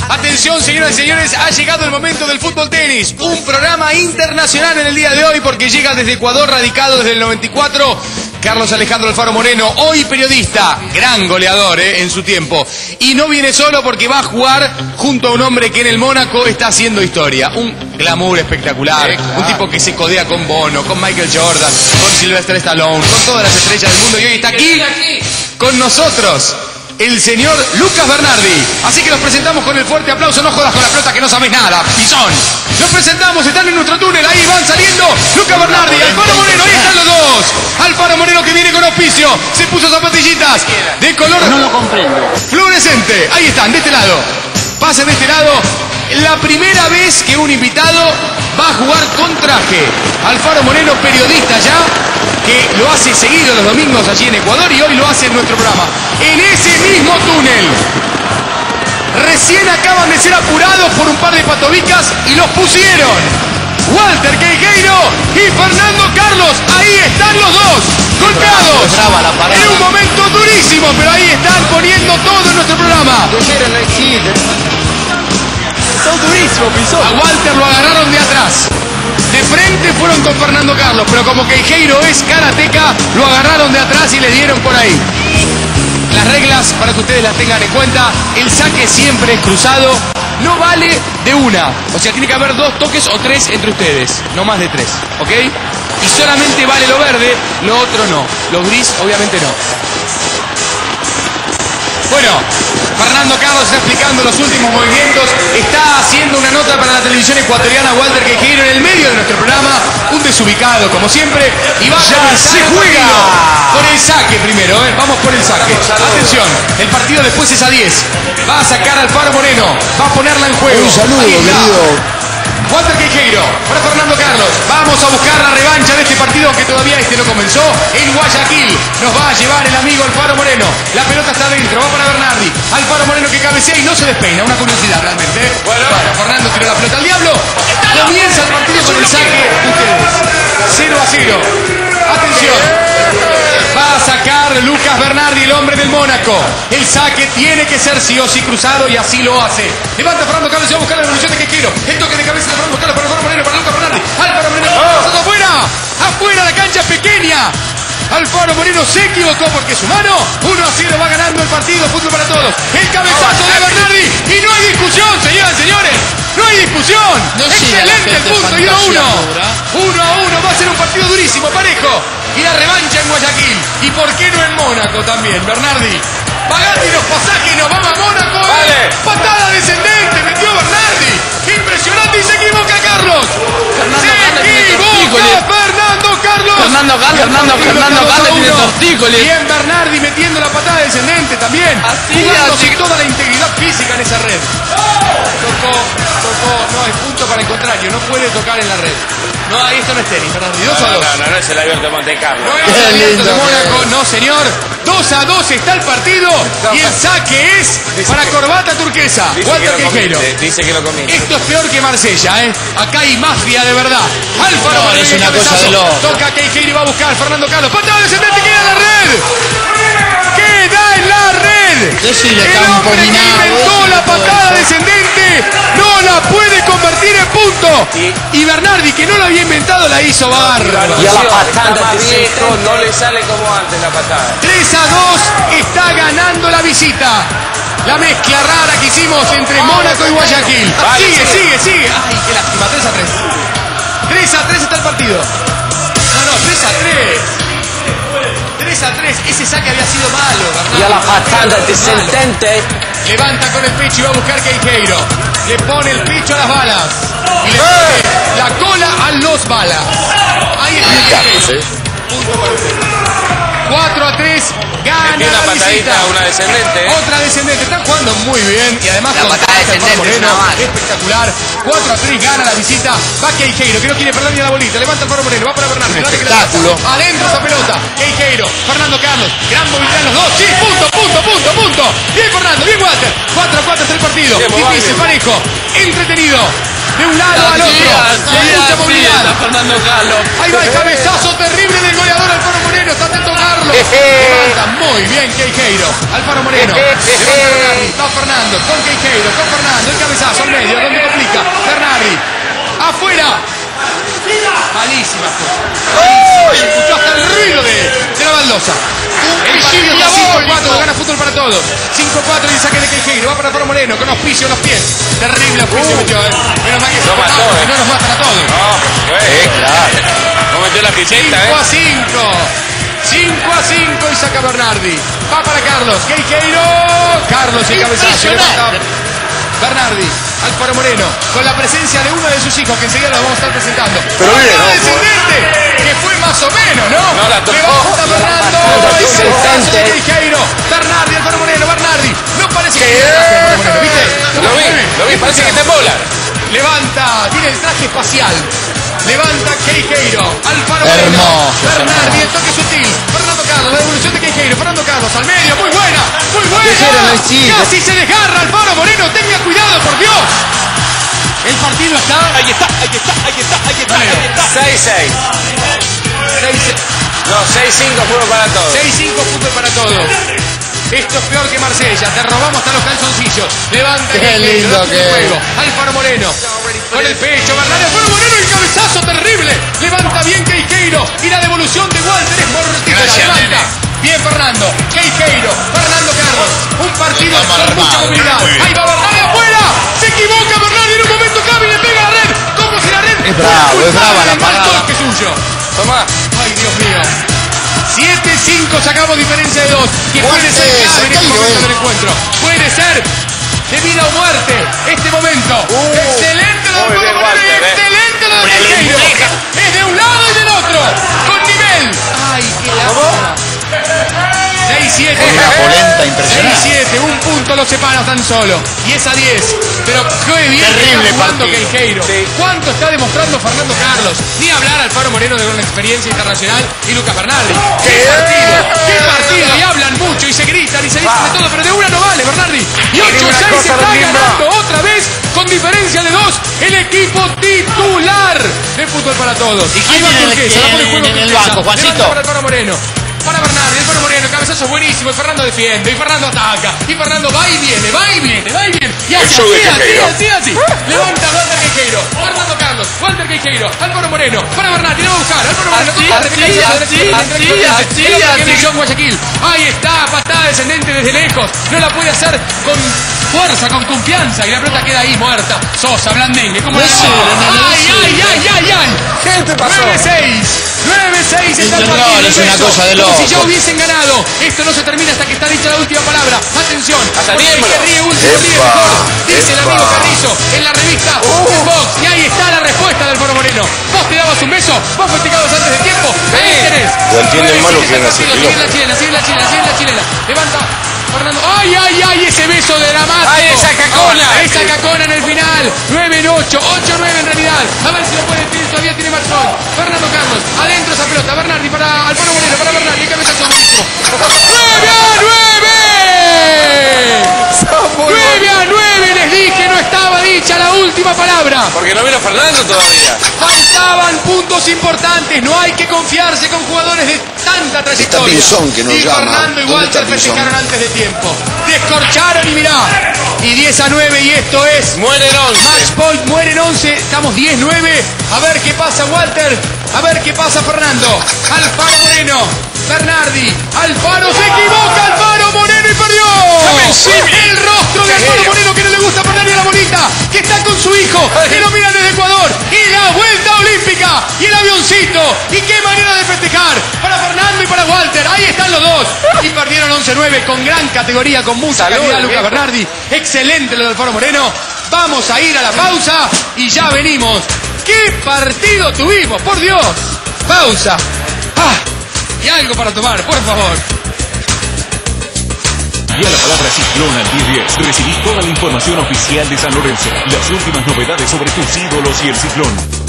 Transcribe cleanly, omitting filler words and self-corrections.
Atención, señoras y señores, ha llegado el momento del fútbol tenis. Un programa internacional en el día de hoy porque llega desde Ecuador, radicado desde el 94, Carlos Alejandro Alfaro Moreno, hoy periodista, gran goleador en su tiempo. Y no viene solo porque va a jugar junto a un hombre que en el Mónaco está haciendo historia. Un glamour espectacular, un tipo que se codea con Bono, con Michael Jordan, con Sylvester Stallone, con todas las estrellas del mundo. Y hoy está aquí con nosotros el señor Lucas Bernardi. Así que los presentamos con el fuerte aplauso. No jodas con la pelota que no sabes nada, pisón. Los presentamos, están en nuestro túnel, ahí van saliendo Lucas Bernardi, Alfaro Moreno, ahí están los dos. Alfaro Moreno que viene con auspicio, se puso zapatillitas de color fluorescente. Ahí están, de este lado. Pasen de este lado. La primera vez que un invitado va a jugar con traje. Alfaro Moreno, periodista ya, que lo hace seguido los domingos allí en Ecuador y hoy lo hace en nuestro programa. En ese mismo túnel. Recién acaban de ser apurados por un par de patobicas y los pusieron. Walter Queijeiro y Fernando Carlos. Ahí están los dos, golpeados. En un momento durísimo, pero ahí están poniendo todo en nuestro programa. Todo durísimo, pisó. A Walter lo agarraron de atrás. De frente fueron con Fernando Carlos, pero como Queijeiro es karateca, lo agarraron de atrás y le dieron por ahí. Las reglas, para que ustedes las tengan en cuenta, el saque siempre es cruzado, no vale de una. O sea, tiene que haber 2 toques o 3 entre ustedes, no más de 3, ¿ok? Y solamente vale lo verde, lo otro no. Lo gris, obviamente no. Bueno, Fernando Carlos está explicando los últimos movimientos, está haciendo una nota para la televisión ecuatoriana. Walter Queijeiro en el medio de nuestro programa, un desubicado como siempre, y va a se juega por el saque primero, vamos por el saque. Atención, el partido después es a 10, va a sacar al Alfaro Moreno, va a ponerla en juego. Un saludo, querido Walter Queijeiro para Fernando Carlos. Vamos a buscar la revancha de este partido que todavía no comenzó. En Guayaquil nos va a llevar el amigo Alfaro Moreno. La pelota está adentro, va para Bernardi. Alfaro Moreno que cabecea y no se despeina. Una curiosidad realmente. Bueno, Fernando tiró la pelota al diablo. Comienza el partido con el saque. Ustedes. 0-0. Atención. Va a sacar Lucas Bernardi, el hombre del Mónaco. El saque tiene que ser sí o sí cruzado y así lo hace. Levanta Fernando Carlos y va a buscar la evolución de Queijeiro. El toque de cabeza de Fernando Carlos para Alfaro Moreno, para Lucas Bernardi. Alfaro Moreno, afuera. Afuera, la cancha pequeña. Alfaro Moreno se equivocó porque es humano. 1-0 va ganando el partido. Fútbol para todos. El cabezazo de Bernardi. Y no hay discusión, señoras y señores. No hay discusión. Excelente el punto. Y 1-1. 1-1. Va a ser un partido durísimo, parejo. Y la revancha en Guayaquil. ¿Y por qué no en Mónaco también, Bernardi? Pagate los pasajes y nos vamos a Mónaco. Vale. Patada descendente. Metió Bernardi. Impresionante. Y se equivoca Carlos. Fernando Carlos tiene tortícolis. Bien Bernardi metiendo la patada descendente también. Jugándose toda la integridad física en esa red. Tocó, no, es punto para el contrario, no puede tocar en la red. No, esto no es tenis, Bernardi. 2-2. No es el Abierto de Monte Carlo. No es el Abierto de Mónaco, no señor. 2-2 está el partido y el saque es para corbata turquesa. Walter Queijeiro. Dice que lo comienza. Esto es peor que Marsella, Acá hay mafia de verdad. Alfaro Moreno es una cosa de loco. Toca Queijeiro y va a buscar Fernando Carlos. Patada descendente, queda en la red. Queda en la red. El hombre que inventó la patada descendente no la puede convertir en punto. Y Bernardi, que no la había inventado, la hizo bárbaro. Y a la patada más viejo, no le sale como antes la patada. 3-2 está ganando la visita. La mezcla rara que hicimos entre Mónaco y Guayaquil. Sigue. Ay, qué lástima. 3-3. 3-3 está el partido. No, 3-3. Ese saque había sido malo, Bernardi. Y a la patada descendente. Levanta con el pecho y va a buscar Queijeiro. Le pone el pecho a las balas. Y le pone la cola a los balas. Ahí está Queijeiro. Punto para usted. 4-3. Gana una la patadita, visita. una descendente. Otra descendente. Están jugando muy bien. Y además la con patada descendente Moreno, es una mano. espectacular. 4-3 gana la visita. Va Queijeiro, que no quiere perder ni la bolita. Levanta el Alfaro Moreno. Va para Bernardi. Espectáculo. Adentro esa pelota. Queijeiro. Fernando Carlos. Gran movilidad en los dos. Sí, punto. Bien Fernando. Bien Walter. 4-4 está el partido. Difícil, parejo. Entretenido. De un lado al otro. De mucha movilidad. Fernando Carlos. Ahí va el cabezazo terrible del goleador Alfaro Moreno. Está atento Carlos. Levanta muy bien Queijeiro. Alfaro Moreno. Levanta Bernardi. Va Fernando. Con Queijeiro. Con Fernando. El pausa. El partido está 5-4, lo gana Fútbol para Todos. 5-4 y el saque de Queijeiro. Va para Faro Moreno con auspicio en los pies. Terrible auspicio metió, Menos mal que No mató, no nos matan a todos. No, pues, Claro. no metió la picheta, 5-5. 5-5 y saca Bernardi. Va para Carlos. Queijeiro. Carlos y el cabezazo. Levanta Bernardi. Alfaro Moreno. Con la presencia de uno de sus hijos que enseguida lo vamos a estar presentando. Pero bien, Otra ojo. descendente. Que fue más o menos, ¿no? No la tocó. Levanta Bernardo. tocó. Es el caso de Queijeiro. Bernardi, Alfaro Moreno. Bernardi. No parece que tiene traje Alfaro Moreno, ¿viste? Lo vi, parece que te mola. Levanta, tiene el traje espacial. Levanta Queijeiro. Alfaro Moreno. Hermoso. Bernardi, el toque sutil. Fernando Carlos, la devolución de Queijeiro. Fernando Carlos al medio. Muy buena. Muy Queijeiro no buena. existe. Casi se desgarra Alfaro Moreno. Tenga cuidado, por Dios. El partido está. Ahí está. 6-6. No, 6-5 Fútbol para Todos. 6-5 Fútbol para Todos. Esto es peor que Marsella. Te robamos hasta los calzoncillos. Levanta Qué Queijeiro, lindo da que es. juego. Alfaro Moreno. Con el pecho. Bernardi, Alfaro Moreno. El cabezazo terrible. Levanta bien Queijeiro. Y la devolución de Walter es mortífera. Gracias, Levanta. nene. Bien Fernando. Queijeiro. Fernando Carlos. Un partido Estamos con mucha armados. movilidad. Muy bien. Ahí va Bernardi afuera. Se equivoca Bernardi en un momento clave y le pega a la red. Como si la red Es bravo, es brava la el mal parada. toque suyo. Tomá. Ay, Dios mío. 7-5, sacamos diferencia de 2. Que puede ser Fuerte, clave en este Queijeiro, momento del encuentro. Puede ser de vida o muerte este momento. Excelente lo de Muy bien, Alfaro Moreno y Walter, excelente lo de Queijeiro. Es de un lado y del otro. Con nivel. Ay, qué lástima. 6-7. Una polenta impresionante. 6-7, un punto lo separa tan solo. Y es a 10. Pero qué bien Terrible está jugando partido. Queijeiro. Sí. ¿Cuánto está demostrando Fernando Carlos? Ni hablar Alfaro Moreno de una experiencia internacional y Lucas Bernardi. ¡Qué partido! ¡Qué partido! Y hablan mucho y se gritan y se dicen de todo, pero de una no vale, Bernardi. Y 8-6 está ganando otra vez con diferencia de 2 el equipo titular de Fútbol para Todos. ¿Y quién Ahí va en el- Turquesa, va por el juego en el Turquesa. banco, Juancito? Levanta para Alfaro Moreno. Para Bernardi, Alfaro Moreno, cabezazo buenísimo, y Fernando defiende, y Fernando ataca, y Fernando va y viene, va y viene, va y viene, y así, show de así, Queijeiro. así. Levanta Walter Queijeiro, Fernando Carlos, Walter Queijeiro, Alfaro Moreno, para Bernardi, lo va a buscar, Alfaro Moreno, John Guayaquil, ahí está, patada descendente desde lejos, no la puede hacer con fuerza, con confianza, y la pelota queda ahí muerta, Sosa, Blandengue, como la ay, ¿Qué te pasó? 9-6 está el No, partido. es una Beso. cosa de Como si loco. ya hubiesen ganado. Esto no se termina hasta que está dicha la última palabra. Atención. Hasta porque el tiemblo. que ríe último ríe Epa, mejor. Dice el epa. amigo Carrizo en la revista de Fox. Y ahí está la respuesta del Foro Moreno. Vos te dabas un beso, vos festejabas antes de tiempo. Ahí tenés. Lo entienden mal lo que Sigue quieren hacer, sigue la chilena, sigue la chilena. Levanta. Fernando, ay, ese beso dramático. Ay, esa cacona. Esa cacona en el final. 9-8, 8-9 en realidad. A ver si lo puede definir, todavía tiene Marzón. Fernando Carlos, adentro esa pelota. Bernardi para Alfaro Moreno, para Bernardi, el cabezazo buenísimo. 9-9, les dije, no estaba dicha la última palabra. Porque no vino Fernando todavía. Faltaban puntos importantes, no hay que confiarse con jugadores de tanta trayectoria. Pinzón que nos y llama. Fernando y ¿Dónde Walter está Pinzón? festejaron antes de tiempo. Descorcharon y mirá. Y 10-9 y esto es Mueren 11. Match point, mueren 11, estamos 10-9. A ver qué pasa Walter, a ver qué pasa Fernando. Alfaro Moreno, Bernardi, Alfaro se equivoca, Alfaro Moreno y perdió. El rostro de Alfaro Moreno que no le gusta perder ni a la bolita, que está con su hijo, que lo mira desde Ecuador. Y la vuelta olímpica y el avioncito. Y qué manera de festejar para Fernando y para Walter. Ahí están los dos. Y perdieron 11-9 con gran categoría, con mucha Salud, calidad Lucas viejo. Bernardi. Excelente lo del Alfaro Moreno. Vamos a ir a la pausa y ya venimos. ¡Qué partido tuvimos! ¡Por Dios! Pausa. Y algo para tomar, por favor. Y a la palabra Ciclón al 1010. Recibí toda la información oficial de San Lorenzo. Las últimas novedades sobre tus ídolos y el Ciclón.